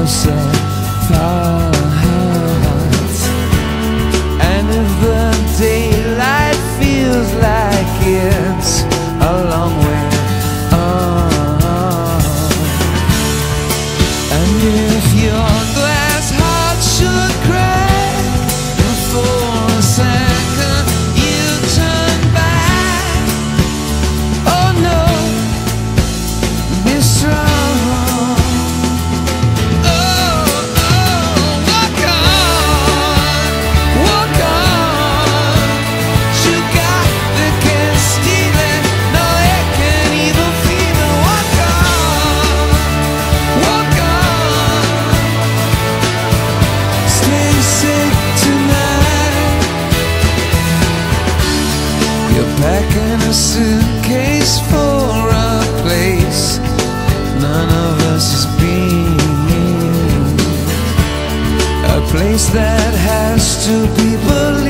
close apart. And if the daylight feels like it's a long way on, and if your glass heart should crack for a second, you turn back. Oh no, be strong. Packing a suitcase for a place none of us has been, a place that has two people